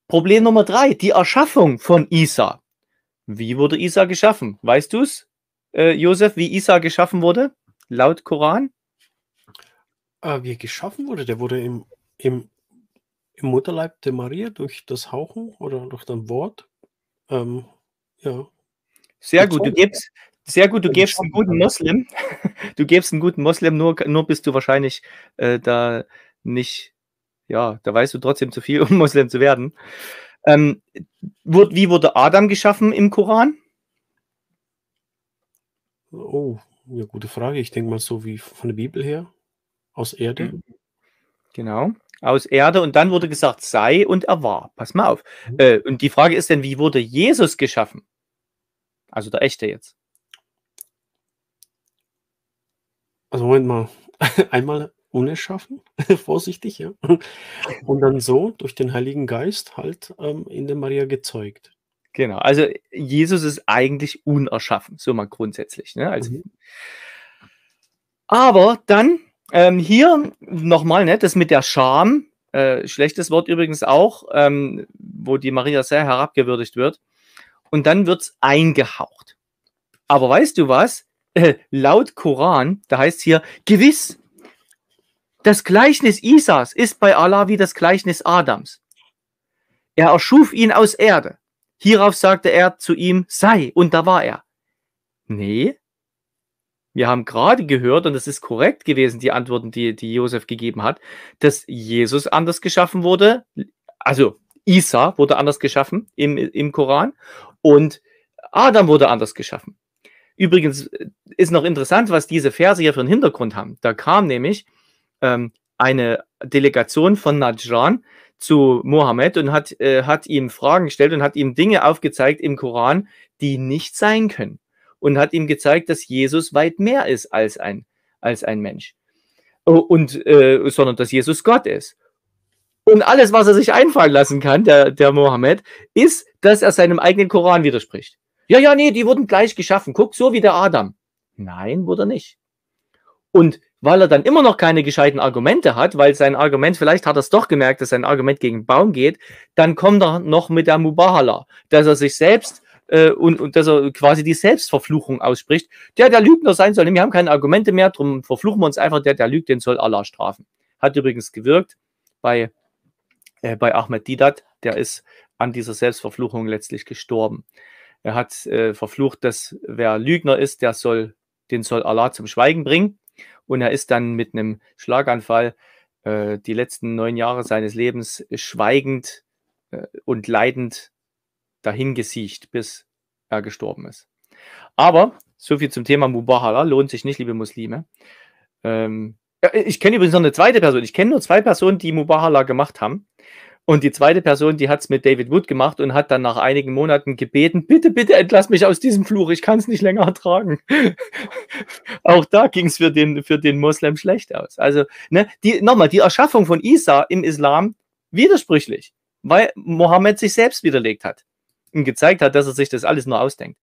Problem Nummer 3, die Erschaffung von Isa. Wie wurde Isa geschaffen? Weißt du es, Josef, wie Isa geschaffen wurde, laut Koran? Wie er geschaffen wurde, der wurde im Mutterleib der Maria durch das Hauchen oder durch das Wort, ja, Sehr gut, du gezeugt, gibst sehr gut, du gibst einen geschaffen guten quasi. Moslem. Du gibst einen guten Moslem, nur bist du wahrscheinlich, da nicht ja, da weißt du trotzdem zu viel, um Moslem zu werden. Wie wurde Adam geschaffen im Koran? Oh, ja, gute Frage. Ich denke mal so wie von der Bibel her, aus Erde. Mhm. Genau, aus Erde und dann wurde gesagt: „Sei“ und er war. Pass mal auf. Mhm. Und die Frage ist denn, wie wurde Jesus geschaffen? Also der Echte jetzt. Also Moment mal, einmal unerschaffen, vorsichtig, ja, und dann so durch den Heiligen Geist halt, in der Maria gezeugt. Genau, also Jesus ist eigentlich unerschaffen, so mal grundsätzlich, ne? Also Mhm. aber dann, hier noch mal, ne, das mit der Scham, schlechtes Wort übrigens auch, wo die Maria sehr herabgewürdigt wird. Und dann wird's eingehaucht. Aber weißt du was? Laut Koran, da heißt hier: „Gewiss, das Gleichnis Isas ist bei Allah wie das Gleichnis Adams. Er erschuf ihn aus Erde. Hierauf sagte er zu ihm: Sei, und da war er.“ Nee, wir haben gerade gehört, und das ist korrekt gewesen, die Antworten, die Josef gegeben hat, dass Jesus anders geschaffen wurde. Also Isa wurde anders geschaffen im Koran und Adam wurde anders geschaffen. Übrigens ist noch interessant, was diese Verse hier für einen Hintergrund haben. Da kam nämlich eine Delegation von Najran zu Mohammed und hat ihm Fragen gestellt und hat ihm Dinge aufgezeigt im Koran, die nicht sein können. Und hat ihm gezeigt, dass Jesus weit mehr ist als ein Mensch. Sondern dass Jesus Gott ist. Und alles, was er sich einfallen lassen kann, der Mohammed, ist, dass er seinem eigenen Koran widerspricht. Ja, ja, nee, die wurden gleich geschaffen. Guck, so wie der Adam. Nein, wurde er nicht. Und weil er dann immer noch keine gescheiten Argumente hat, weil sein Argument, vielleicht hat er es doch gemerkt, dass sein Argument gegen den Baum geht, dann kommt er noch mit der Mubahala, dass er sich selbst und dass er quasi die Selbstverfluchung ausspricht. Der Lügner sein soll, wir haben keine Argumente mehr, darum verfluchen wir uns einfach, der lügt, den soll Allah strafen. Hat übrigens gewirkt bei Ahmed Didat, der ist an dieser Selbstverfluchung letztlich gestorben. Er hat verflucht, dass wer Lügner ist, den soll Allah zum Schweigen bringen. Und er ist dann mit einem Schlaganfall die letzten 9 Jahre seines Lebens schweigend und leidend dahingesiecht, bis er gestorben ist. Aber so viel zum Thema Mubahala, lohnt sich nicht, liebe Muslime. Ich kenne übrigens noch eine zweite Person. Ich kenne nur 2 Personen, die Mubahala gemacht haben. Und die zweite Person, die hat es mit David Wood gemacht und hat dann nach einigen Monaten gebeten: Bitte, bitte entlass mich aus diesem Fluch, ich kann es nicht länger ertragen. Auch da ging es für den Moslem schlecht aus. Also, ne, die Erschaffung von Isa im Islam widersprüchlich, weil Mohammed sich selbst widerlegt hat und gezeigt hat, dass er sich das alles nur ausdenkt.